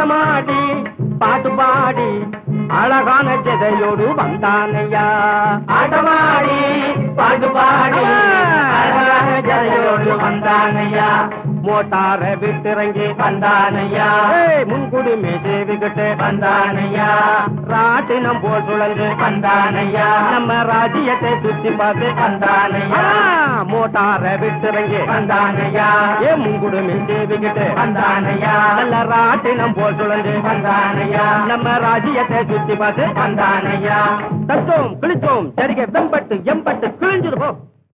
ஆட்டமாடி பாட்டு பாடி அழகான ஜதையோடு வந்தானையா ஆட்டமாடி பாட்டு பாடி அழகான ஜதையோடு வந்தானையா மோட்டார விட்டிறங்கி வந்தானையா முன்குடுமே சேவிக்கிட்டு வந்தானையா ராட்டினம் போல் சுழந்து வந்தானையா நம்ம ராஜ்யத்தை சுத்தி பார்த்து வந்தானையா மோட்டார விட்டிறங்கி வந்தானையா முன்குடுமே சேவிக்கிட்டு வந்தானையா நல்ல ராட்டினம் போல் சுழந்து வந்தானையா நம்ம ராஜ்யத்தை சுத்தி பார்த்து வந்தானையா தச்சோம் கிழிச்சோம் சரிகை வெம்பட்டு எம்பட்டு கிழிஞ்சிருப்போம்